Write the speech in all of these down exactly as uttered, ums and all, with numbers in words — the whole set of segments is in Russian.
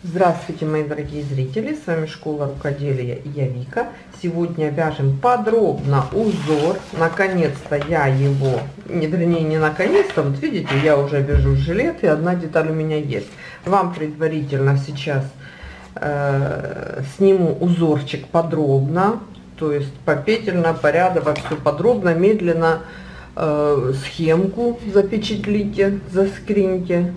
Здравствуйте, мои дорогие зрители, с вами Школа Рукоделия и я Вика. Сегодня вяжем подробно узор. Наконец-то я его, не, вернее не наконец-то, вот видите, я уже вяжу жилет и одна деталь у меня есть. Вам предварительно сейчас э, сниму узорчик подробно, то есть попетельно, порядово, все подробно, медленно, э, схемку запечатлите, заскриньте.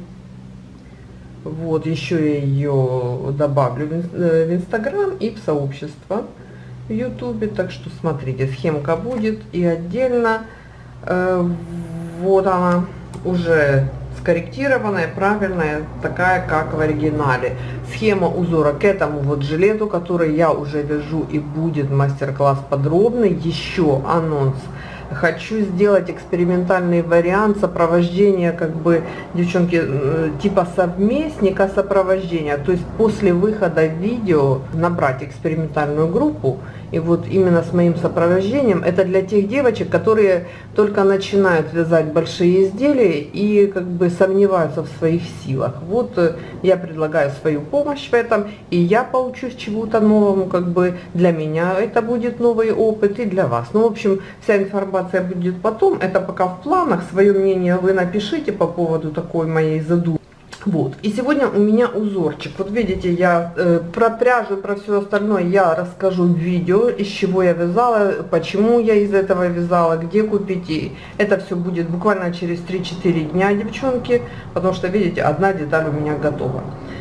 Вот, еще я ее добавлю в Инстаграм и в сообщество в Ютубе. Так что смотрите, схемка будет. И отдельно, э, вот она, уже скорректированная, правильная, такая, как в оригинале. Схема узора к этому вот жилету, который я уже вяжу, и будет мастер-класс подробный. Еще анонс. Хочу сделать экспериментальный вариант сопровождения, как бы, девчонки, типа совместника сопровождения. То есть после выхода видео набрать экспериментальную группу. И вот именно с моим сопровождением, это для тех девочек, которые только начинают вязать большие изделия и как бы сомневаются в своих силах. Вот я предлагаю свою помощь в этом, и я поучусь чему-то новому, как бы для меня это будет новый опыт и для вас. Ну, в общем, вся информация будет потом, это пока в планах, свое мнение вы напишите по поводу такой моей задумки. Вот, и сегодня у меня узорчик. Вот видите, я э, про пряжу, про все остальное я расскажу в видео, из чего я вязала, почему я из этого вязала, где купить. И это все будет буквально через три-четыре дня, девчонки, потому что, видите, одна деталь у меня готова.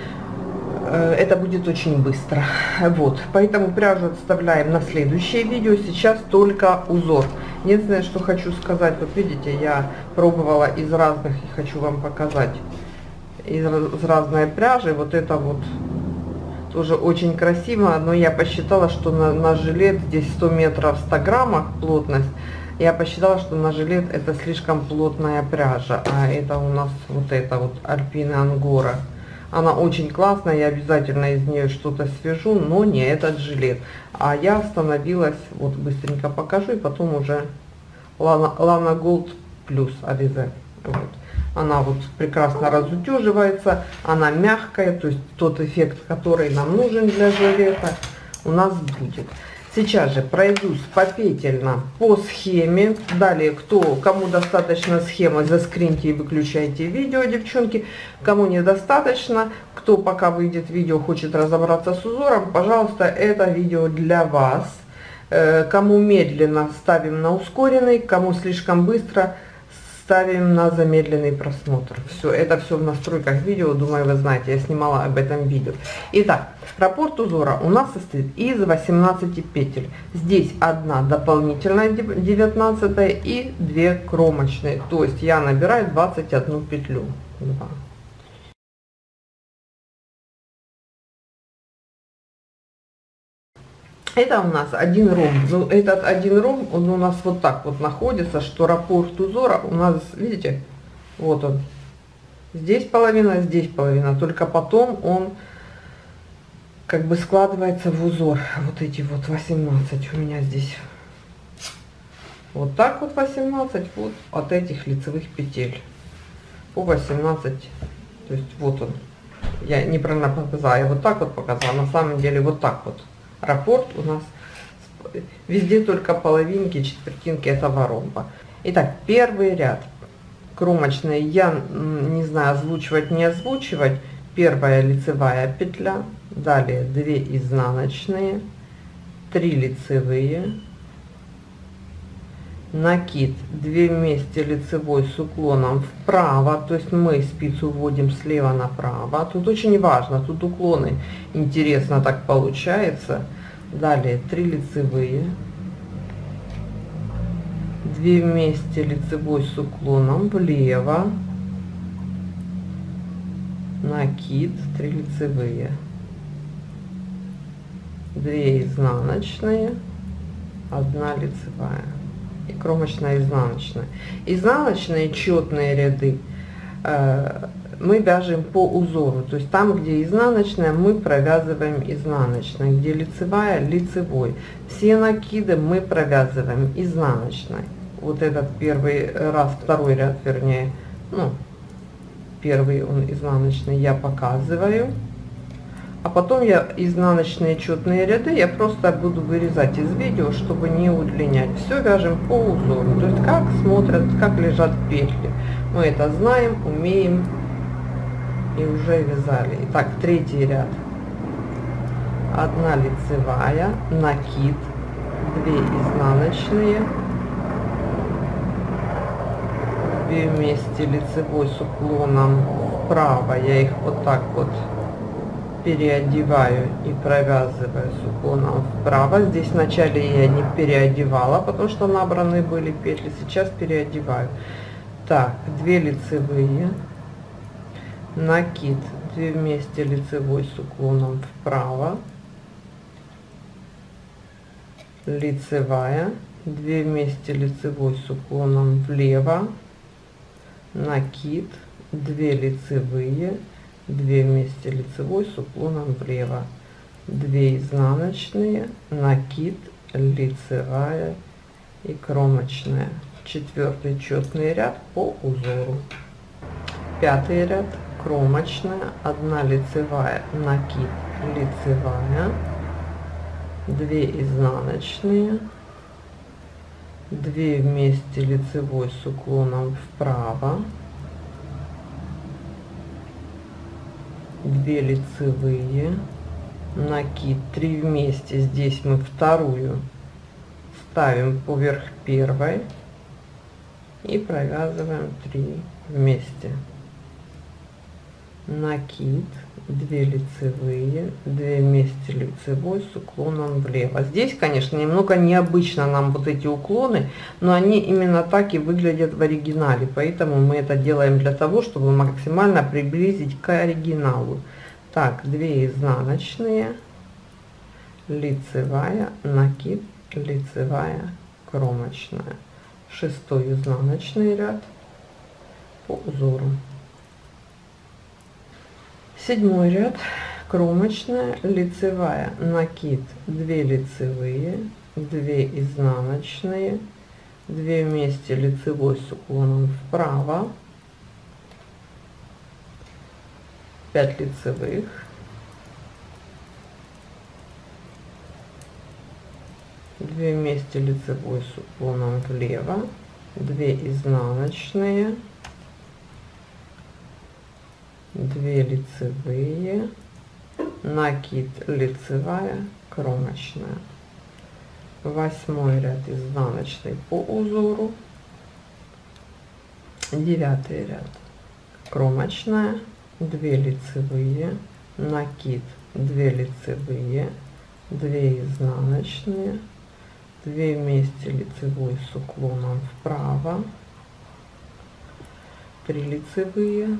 Э, это будет очень быстро. Вот, поэтому пряжу отставляем на следующее видео. Сейчас только узор. Единственное, что хочу сказать, вот видите, я пробовала из разных и хочу вам показать. Из разной пряжи, вот это вот тоже очень красиво, но я посчитала, что на, на жилет здесь сто метров, сто граммах плотность, я посчитала, что на жилет это слишком плотная пряжа, а это у нас вот это вот Альпина Ангора, она очень классная, я обязательно из нее что-то свяжу, но не этот жилет, а я остановилась, вот быстренько покажу, и потом уже Lana, Lana Gold Plus Alize, вот. Она вот прекрасно разутюживается, она мягкая, то есть тот эффект, который нам нужен для жилета, у нас будет. Сейчас же пройдусь попетельно по схеме. Далее, кто, кому достаточно схемы, заскриньте и выключайте видео, девчонки. Кому недостаточно, кто пока выйдет видео, хочет разобраться с узором, пожалуйста, это видео для вас. Кому медленно, ставим на ускоренный, кому слишком быстро, ставим на замедленный просмотр. Все, это все в настройках видео, думаю, вы знаете, я снимала об этом видео. Итак, раппорт узора у нас состоит из восемнадцати петель. Здесь одна дополнительная, девятнадцатая, и две кромочные. То есть я набираю двадцать одну петлю. два. Это у нас один ромб. Ну, этот один ромб, он у нас вот так вот находится, что раппорт узора у нас, видите, вот он. Здесь половина, здесь половина. Только потом он как бы складывается в узор. Вот эти вот восемнадцать у меня здесь. Вот так вот восемнадцать, вот от этих лицевых петель. По восемнадцать. То есть вот он. Я неправильно показала, я вот так вот показала. На самом деле вот так вот. Раппорт у нас везде только половинки, четвертинки этого ромба. Итак, первый ряд кромочные, я не знаю, озвучивать, не озвучивать. Первая лицевая петля, далее две изнаночные, три лицевые, накид, две вместе лицевой с уклоном вправо, то есть мы спицу вводим слева направо. Тут очень важно, тут уклоны, интересно так получается. Далее три лицевые, две вместе лицевой с уклоном влево, накид, три лицевые, две изнаночные, одна лицевая. И кромочная, изнаночная. Изнаночные четные ряды э, мы вяжем по узору, то есть там, где изнаночная, мы провязываем изнаночной, где лицевая, лицевой. Все накиды мы провязываем изнаночной. Вот этот первый раз, второй ряд, вернее, ну, первый он изнаночный, я показываю. А потом я изнаночные четные ряды я просто буду вырезать из видео, чтобы не удлинять. Все вяжем по узору, то есть как смотрят, как лежат петли. Мы это знаем, умеем и уже вязали. Итак, третий ряд. Одна лицевая, накид, две изнаночные, две вместе лицевой с уклоном вправо. Я их вот так вот переодеваю и провязываю с уклоном вправо. Здесь вначале я не переодевала, потому что набраны были петли, сейчас переодеваю. Так, две лицевые, накид, две вместе лицевой с уклоном вправо, лицевая, две вместе лицевой с уклоном влево, накид, две лицевые, две вместе лицевой с уклоном влево, две изнаночные, накид, лицевая и кромочная. Четвертый четный ряд по узору. Пятый ряд, кромочная, одна лицевая, накид, лицевая, две изнаночные, две вместе лицевой с уклоном вправо, две лицевые, накид, три вместе. Здесь мы вторую ставим поверх первой и провязываем три вместе. Накид, две лицевые, две вместе лицевой с уклоном влево. Здесь, конечно, немного необычно нам вот эти уклоны, но они именно так и выглядят в оригинале, поэтому мы это делаем для того, чтобы максимально приблизить к оригиналу. Так, две изнаночные, лицевая, накид, лицевая, кромочная. Шестой изнаночный ряд по узору. Седьмой ряд, кромочная, лицевая, накид, две лицевые, две изнаночные, две вместе лицевой с уклоном вправо, пять лицевых, две вместе лицевой с уклоном влево, две изнаночные, две лицевые, накид, лицевая, кромочная. Восьмой ряд изнаночный по узору. Девятый ряд, кромочная, две лицевые, накид, две лицевые, две изнаночные, две вместе лицевой с уклоном вправо, три лицевые,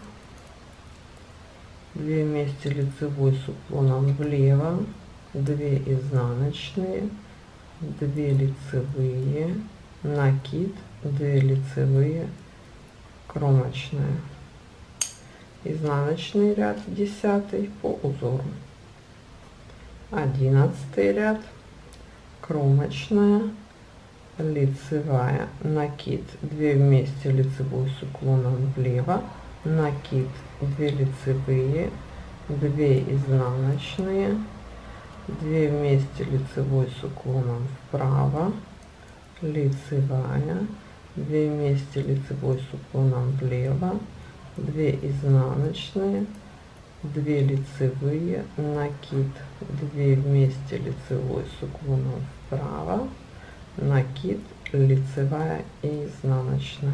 две вместе лицевой с уклоном влево, две изнаночные, две лицевые, накид, две лицевые, кромочная. Изнаночный ряд десятый по узору. Одиннадцатый ряд, кромочная, лицевая, накид, две вместе лицевой с уклоном влево, накид, две лицевые, две изнаночные, две вместе лицевой с уклоном вправо, лицевая, две вместе лицевой с уклоном влево, две изнаночные, две лицевые, накид, две вместе лицевой с уклоном вправо, накид, лицевая и изнаночная.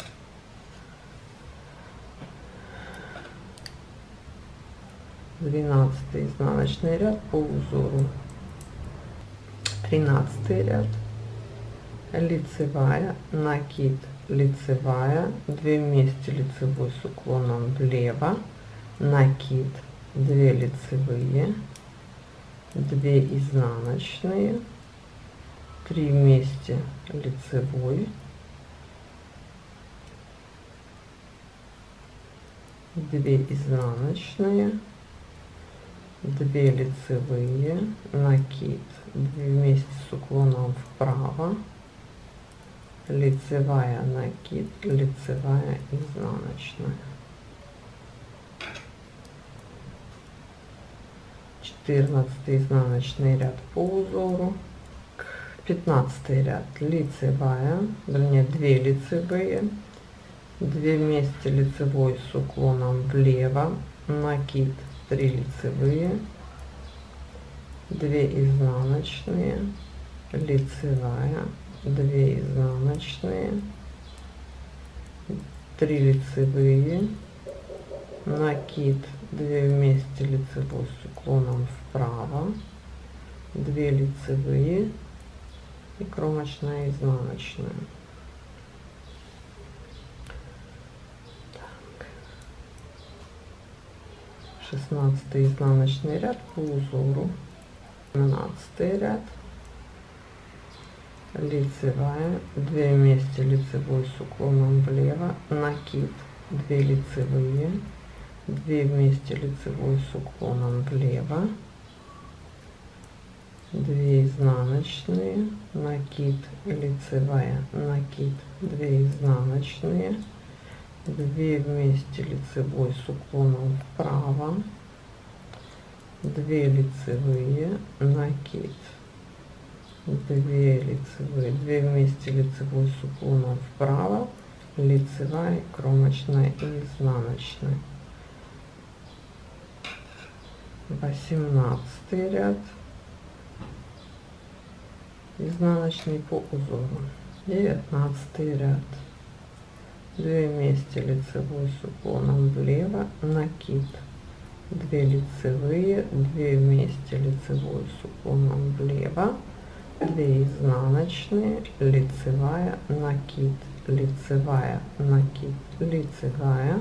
Двенадцатый изнаночный ряд по узору. Тринадцатый ряд, лицевая, накид, лицевая, две вместе лицевой с уклоном влево, накид, две лицевые, две изнаночные, три вместе лицевой, две изнаночные, две лицевые, накид, две вместе с уклоном вправо, лицевая, накид, лицевая, изнаночная. четырнадцатый изнаночный ряд по узору, пятнадцатый ряд лицевая, вернее две лицевые, две вместе лицевой с уклоном влево, накид, три лицевые, две изнаночные, лицевая, две изнаночные, три лицевые, накид, две вместе лицевой с уклоном вправо, две лицевые и кромочная изнаночная. Так. шестнадцатый изнаночный ряд по узору, семнадцатый ряд, лицевая, две вместе лицевой с уклоном влево, накид, две лицевые, две вместе лицевой с уклоном влево, две изнаночные, накид, лицевая, накид, две изнаночные, две вместе лицевой с уклоном вправо, две лицевые, накид, две лицевые, две вместе лицевой с уклоном вправо, лицевая, кромочная и изнаночная. восемнадцатый ряд, изнаночный по узору, девятнадцатый ряд, две вместе лицевой с уклоном влево, накид, две лицевые, две вместе лицевой с уклоном влево, две изнаночные, лицевая, накид, лицевая, накид, лицевая,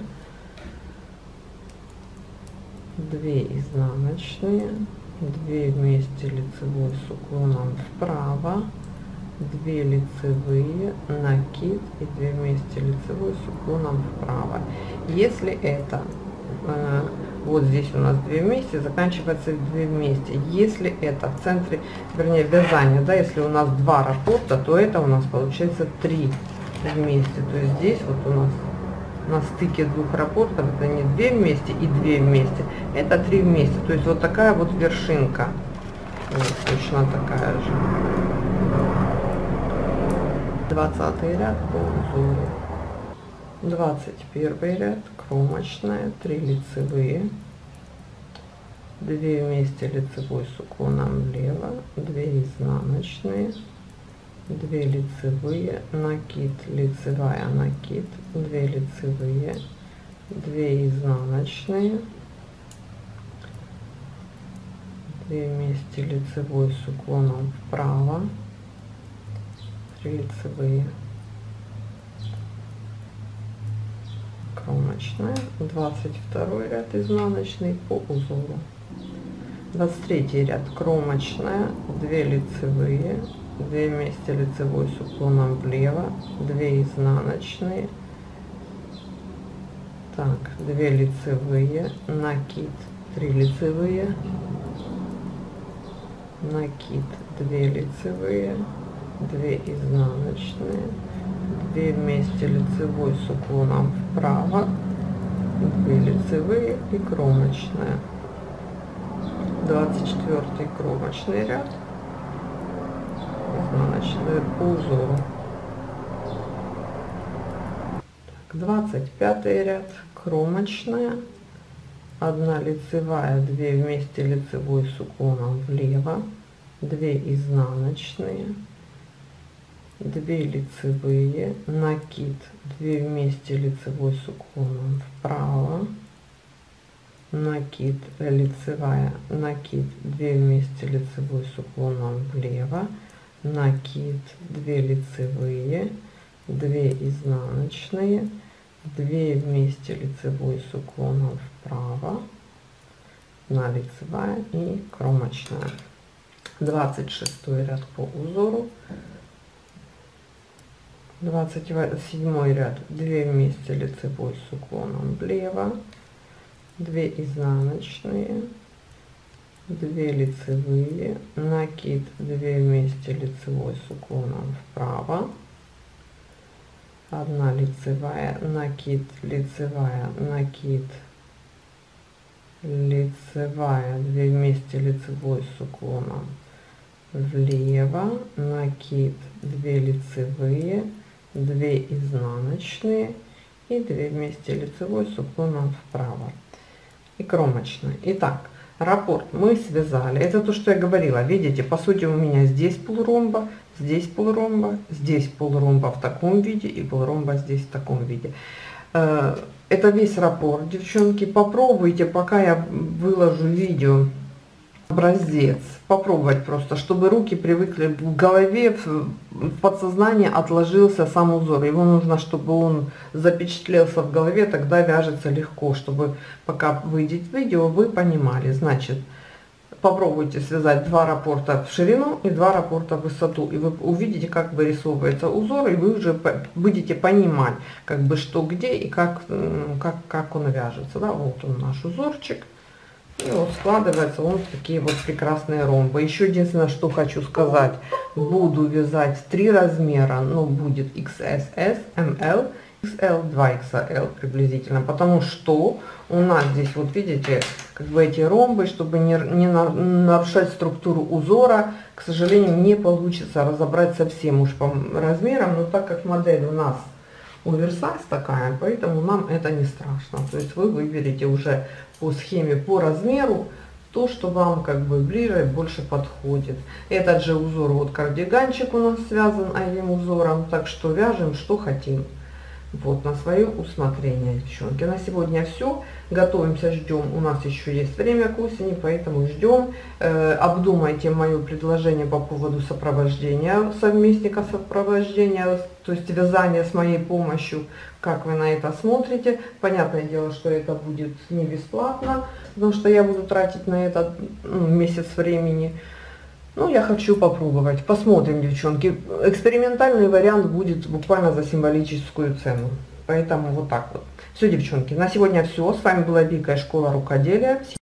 две изнаночные, две вместе лицевой с уклоном вправо, две лицевые, накид и две вместе лицевой с уклоном вправо. Если это э, вот здесь у нас две вместе, заканчивается две вместе. Если это в центре, вернее вязания, да, если у нас два раппорта, то это у нас получается три вместе. То есть здесь вот у нас на стыке двух раппортов это не две вместе и две вместе, это три вместе. То есть вот такая вот вершинка, вот, точно такая же. двадцатый ряд по узору, двадцать первый ряд, кромочная, три лицевые, две вместе лицевой с уклоном влево, две изнаночные, две лицевые, накид, лицевая, накид, две лицевые, две изнаночные, две вместе лицевой с уклоном вправо, три лицевые, кромочная, двадцать второй ряд изнаночный по узору, двадцать третий ряд кромочная, две лицевые, две вместе лицевой с уклоном влево, две изнаночные, так, две лицевые, накид, три лицевые, накид, две лицевые, две изнаночные, две вместе лицевой с уклоном вправо, две лицевые и кромочная. двадцать четвёртый кромочный ряд, изнаночная по узору. двадцать пятый ряд кромочная, одна лицевая, две вместе лицевой с уклоном влево, две изнаночные, две лицевые, накид, две вместе лицевой с уклоном вправо, накид, лицевая, накид, две вместе лицевой с уклоном влево, накид, две лицевые, две изнаночные, две вместе лицевой с уклоном вправо, одна лицевая и кромочная. двадцать шестой ряд по узору, двадцать седьмой ряд, две вместе лицевой с уклоном влево, две изнаночные, две лицевые, накид, две вместе лицевой с уклоном вправо, одна лицевая, накид, лицевая, накид, лицевая, две вместе лицевой с уклоном влево, накид, две лицевые, две изнаночные и две вместе лицевой с уклоном вправо и кромочная. Итак, раппорт мы связали. Это то, что я говорила. Видите, по сути у меня здесь полуромба, здесь полуромба, здесь полуромба в таком виде и полуромба здесь в таком виде. Это весь раппорт, девчонки. Попробуйте, пока я выложу видео, образец, попробовать просто, чтобы руки привыкли в голове, в подсознании отложился сам узор. Его нужно, чтобы он запечатлелся в голове, тогда вяжется легко, чтобы пока выйдет видео, вы понимали. Значит, попробуйте связать два раппорта в ширину и два раппорта в высоту, и вы увидите, как вырисовывается узор, и вы уже будете понимать, как бы что где и как, как, как он вяжется. Да, вот он наш узорчик. И вот складывается он в такие вот прекрасные ромбы. Еще единственное, что хочу сказать, буду вязать три размера, но будет икс эс эс, эм эл, икс эл, два икс эл приблизительно, потому что у нас здесь, вот видите, как бы эти ромбы, чтобы не, не нарушать структуру узора, к сожалению, не получится разобрать совсем уж по размерам, но так как модель у нас оверсайз такая, поэтому нам это не страшно. То есть вы выберете уже по схеме, по размеру то, что вам как бы ближе, больше подходит. Этот же узор, вот кардиганчик у нас связан одним узором, так что вяжем, что хотим. Вот, на свое усмотрение, девчонки. На сегодня все. Готовимся, ждем. У нас еще есть время к осени, поэтому ждем. Э, обдумайте мое предложение по поводу сопровождения, совместника сопровождения, то есть вязания с моей помощью. Как вы на это смотрите? Понятное дело, что это будет не бесплатно, потому что я буду тратить на это ну, месяц времени. Ну, я хочу попробовать. Посмотрим, девчонки. Экспериментальный вариант будет буквально за символическую цену. Поэтому вот так вот. Все, девчонки, на сегодня все. С вами была Вика из Школы Рукоделия.